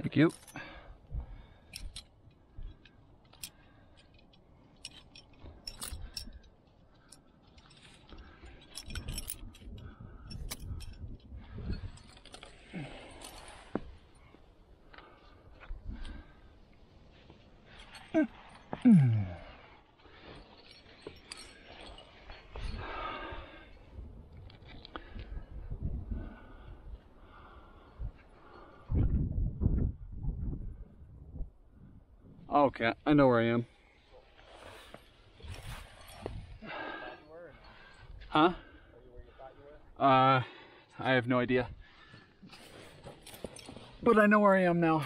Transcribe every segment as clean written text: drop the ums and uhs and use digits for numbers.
Thank you. Okay, I know where I am. Huh? I have no idea. But I know where I am now.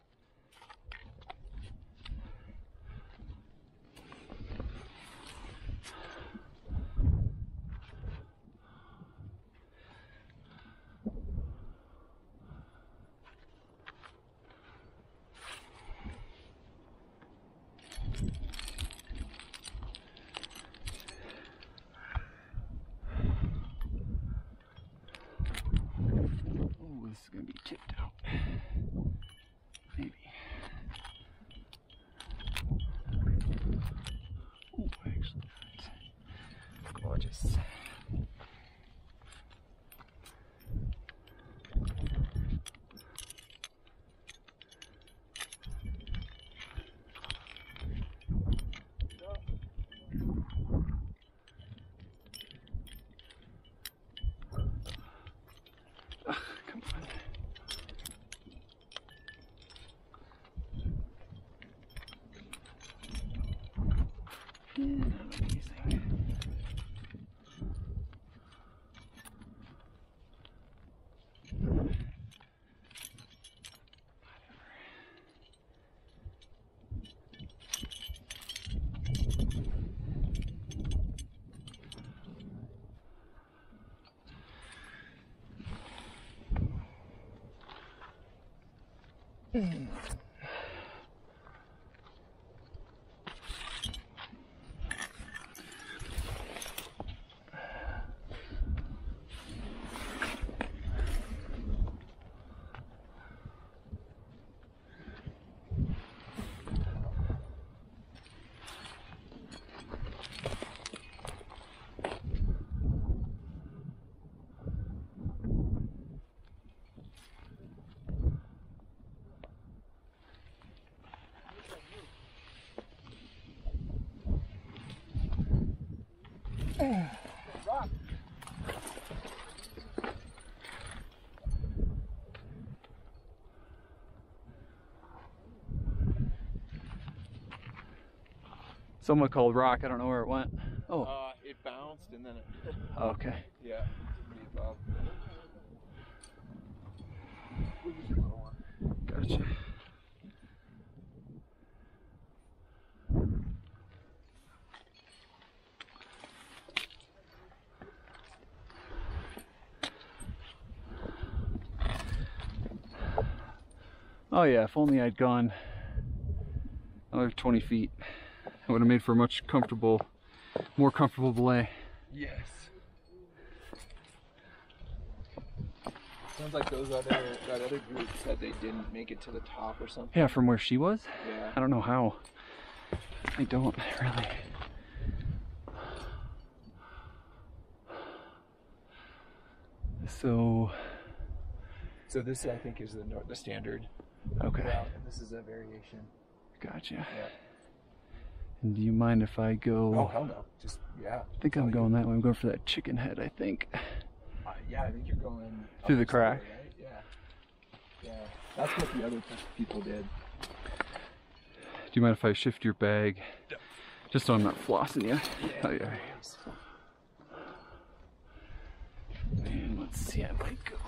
This is gonna be tipped out. Maybe. Oh, actually, that's gorgeous. Come on. Yeah, amazing. Someone called rock. I don't know where it went. Oh. It bounced and then it. Okay. Yeah. Above. Gotcha. Oh yeah, if only I'd gone another 20 feet, I would have made for a much more comfortable belay. Yes. Sounds like that other group said they didn't make it to the top or something. Yeah, from where she was? Yeah. I don't know how. I don't really. So this I think is the standard. Okay. route, and this is a variation. Gotcha. Yeah. And do you mind if I go? Oh hell no! Just yeah. I think I'm going that way. I'm going for that chicken head, I think. Yeah, I think you're going through the crack. Way, right? Yeah. Yeah. That's what the other people did. Do you mind if I shift your bag? Yeah. Just so I'm not flossing you. Yeah. Oh yeah. And let's see, I might go.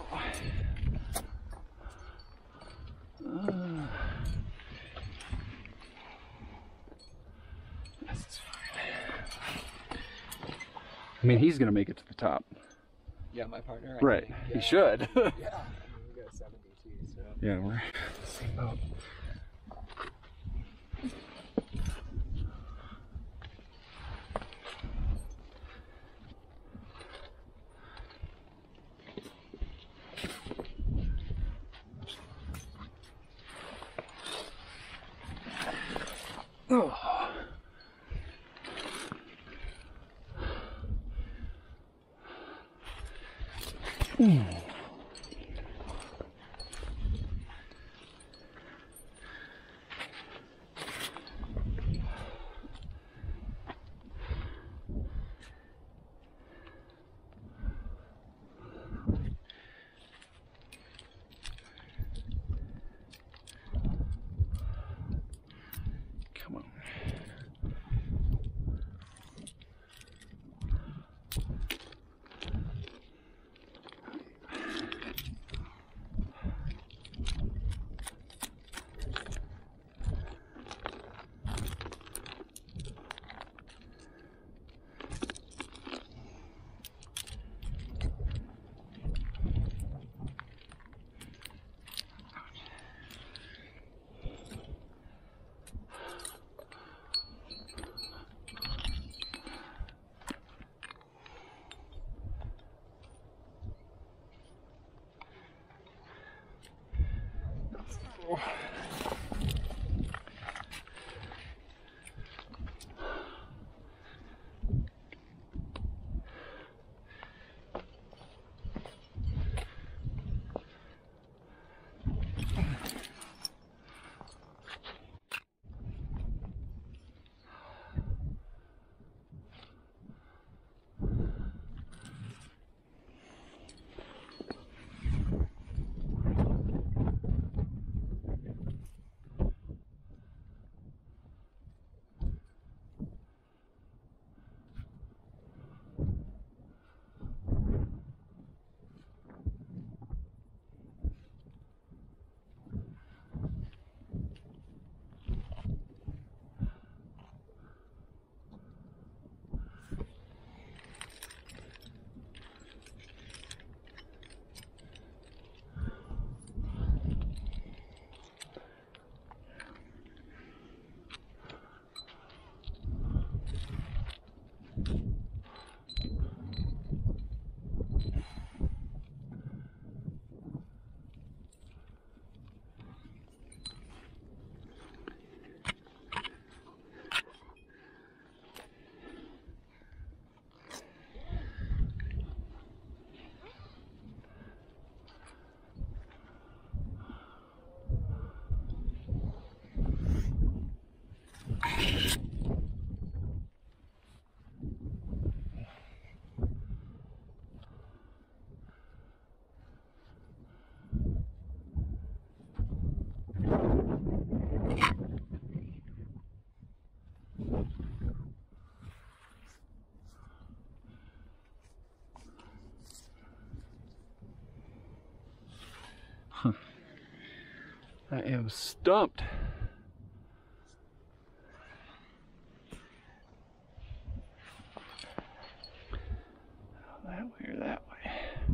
This is fine. I mean, he's gonna make it to the top. Yeah, my partner. Right. He should. Yeah. We got 72, so. Yeah, we're the same boat. Come on. I am stumped. That way or that way?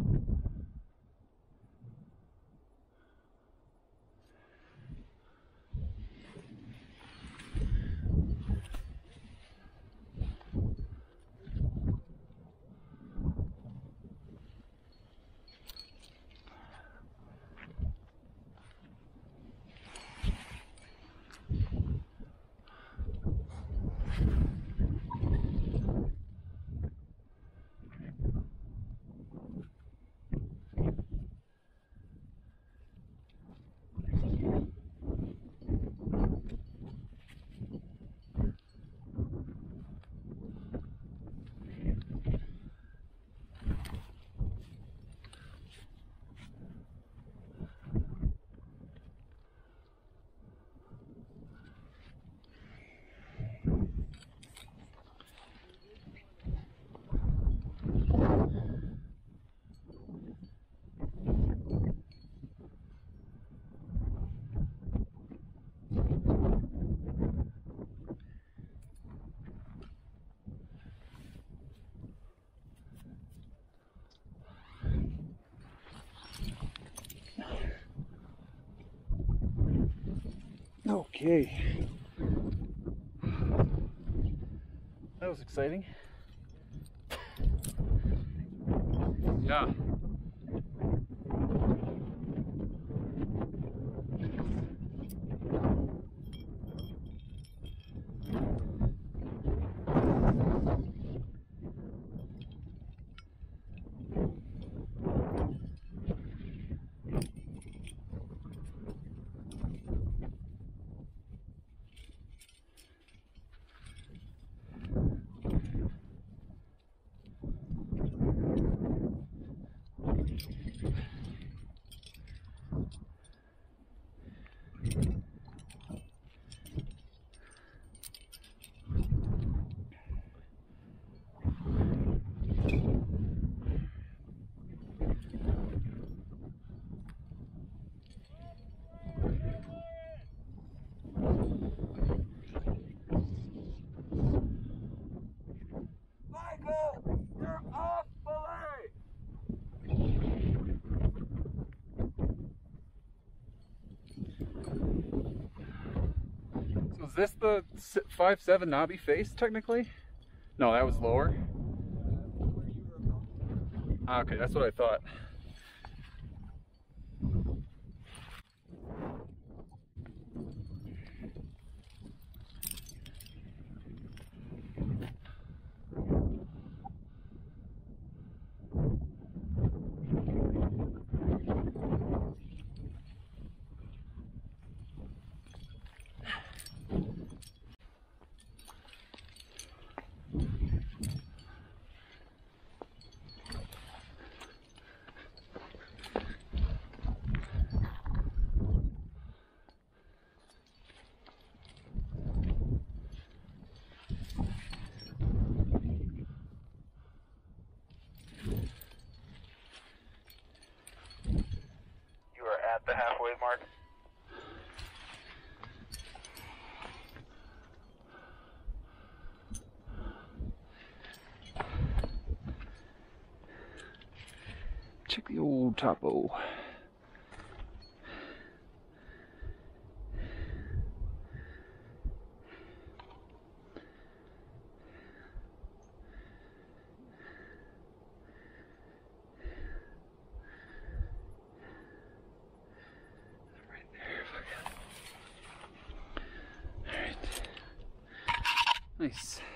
Okay. That was exciting. Yeah. So is this the 5-7 knobby face technically? No, that was lower. Okay, that's what I thought. At the halfway mark. Check the old topo. Nice.